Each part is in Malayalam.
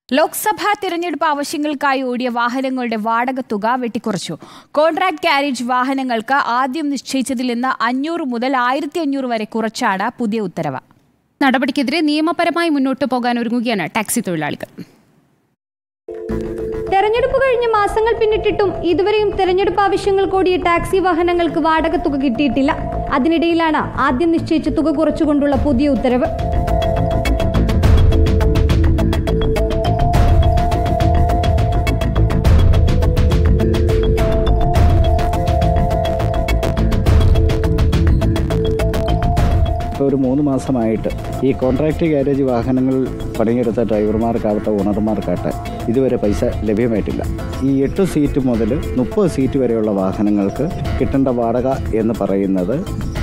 ലോക്സഭാ തിരഞ്ഞെടുപ്പ് ആവശ്യങ്ങൾക്കായി ഓടിയ വാഹനങ്ങളുടെ വാടക തുക വെട്ടിക്കുറച്ചു. കോൺട്രാക്ട് കാരേജ് വാഹനങ്ങൾക്ക് ആദ്യം നിശ്ചയിച്ചതിൽ നിന്ന് 500 മുതൽ 1500 വരെ കുറച്ചാണ് പുതിയ ഉത്തരവ്. നടപടിക്കെതിരെ നിയമപരമായി മുന്നോട്ട് പോകാൻ ഒരുങ്ങുകയാണ് ടാക്സി തൊഴിലാളികൾ. തെരഞ്ഞെടുപ്പ് കഴിഞ്ഞ് മാസങ്ങൾ പിന്നിട്ടിട്ടും ഇതുവരെയും തെരഞ്ഞെടുപ്പ് ആവശ്യങ്ങൾക്ക് ഓടിയ ടാക്സി വാഹനങ്ങൾക്ക് വാടക തുക കിട്ടിയിട്ടില്ല. അതിനിടയിലാണ് ആദ്യം നിശ്ചയിച്ച തുക കുറച്ചുകൊണ്ടുള്ള പുതിയ ഉത്തരവ്. ഒരു 3 മാസമായിട്ട് ഈ കോൺട്രാക്ട് ഗാരേജ് വാഹനങ്ങൾ പണിയെടുത്ത ഡ്രൈവർമാർക്കാവട്ടെ ഓണർമാർക്കാവട്ടെ ഇതുവരെ പൈസ ലഭ്യമായിട്ടില്ല. ഈ 8 സീറ്റ് മുതൽ 30 സീറ്റ് വരെയുള്ള വാഹനങ്ങൾക്ക് കിട്ടേണ്ട വാടക എന്ന് പറയുന്നത്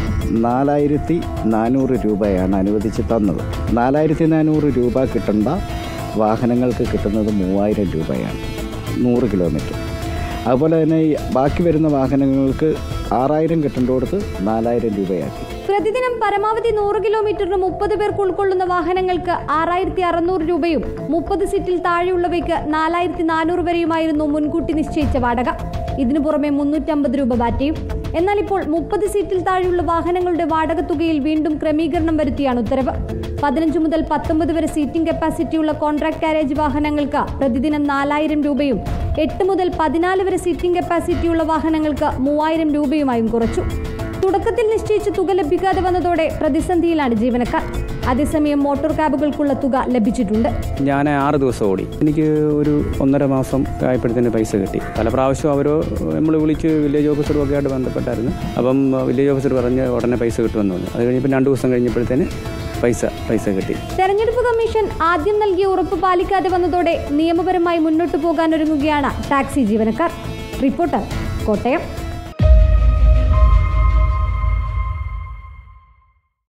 4400 രൂപയാണ് അനുവദിച്ച് തന്നത്. 4400 രൂപ കിട്ടേണ്ട വാഹനങ്ങൾക്ക് കിട്ടുന്നത് 3000 രൂപയാണ് 100 കിലോമീറ്റർ. അതുപോലെ തന്നെ ബാക്കി വരുന്ന വാഹനങ്ങൾക്ക് 6000 കിട്ടേണ്ടടുത്ത് 4000 രൂപയാക്കി. പ്രതിദിനം പരമാവധി 100 കിലോമീറ്ററിന് 30 പേർക്ക് ഉൾക്കൊള്ളുന്ന വാഹനങ്ങൾക്ക് 6600 രൂപയും 30 സീറ്റിൽ താഴെയുള്ളവയ്ക്ക് 4400 വരെയുമായിരുന്നു മുൻകൂട്ടി നിശ്ചയിച്ച വാടക. ഇതിനു പുറമെ 350 രൂപ ബാറ്റയും. എന്നാൽ ഇപ്പോൾ 30 സീറ്റിൽ താഴെയുള്ള വാഹനങ്ങളുടെ വാടക തുകയിൽ വീണ്ടും ക്രമീകരണം വരുത്തിയാണ് ഉത്തരവ്. 15 മുതൽ 19 വരെ സീറ്റിംഗ് കപ്പാസിറ്റിയുള്ള കോൺട്രാക്ട് കാരേജ് വാഹനങ്ങൾക്ക് പ്രതിദിനം 4000 രൂപയും 8 മുതൽ 14 വരെ സീറ്റിംഗ് കപ്പാസിറ്റിയുള്ള വാഹനങ്ങൾക്ക് 3000 രൂപയുമായും കുറച്ചു. തുടക്കത്തിൽ നിശ്ചയിച്ച തുക ലഭിക്കാതെ വന്നതോടെ പ്രതിസന്ധിയിലാണ് ജീവനക്കാർ. അതേസമയം മോട്ടോർ ക്യാബുകൾക്കുള്ള തുക ലഭിച്ചിട്ടുണ്ട്. ഞാൻ 6 ദിവസം ഓടി. എനിക്ക് ഒരു 1.5 മാസം ആയപ്പോഴത്തേന് പൈസ കിട്ടി. പല പ്രാവശ്യം അവരോ നമ്മൾ വിളിച്ച് വില്ലേജ് ഓഫീസറും ഒക്കെ ആയിട്ട് ബന്ധപ്പെട്ടായിരുന്നു. അപ്പം വില്ലേജ് ഓഫീസർ പറഞ്ഞ് ഉടനെ പൈസ കിട്ടുമെന്ന് പറഞ്ഞു. അത് കഴിഞ്ഞപ്പോൾ 2 ദിവസം കഴിഞ്ഞപ്പോഴത്തേന് പൈസ കിട്ടി. തെരഞ്ഞെടുപ്പ് കമ്മീഷൻ ആദ്യം നൽകിയ ഉറപ്പ് പാലിക്കാതെ വന്നതോടെ നിയമപരമായി മുന്നോട്ട് പോകാൻ ഒരുങ്ങുകയാണ് ടാക്സി ജീവനക്കാർ. റിപ്പോർട്ടർ, കോട്ടയം.